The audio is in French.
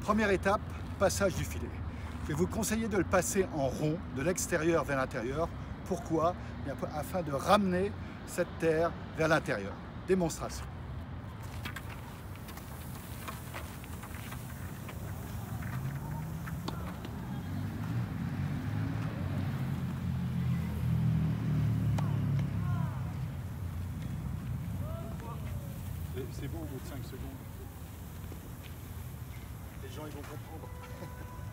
Première étape, passage du filet. Je vais vous conseiller de le passer en rond, de l'extérieur vers l'intérieur. Pourquoi? Afin de ramener cette terre vers l'intérieur. Démonstration. C'est bon au bout de 5 secondes. Les gens ils vont comprendre.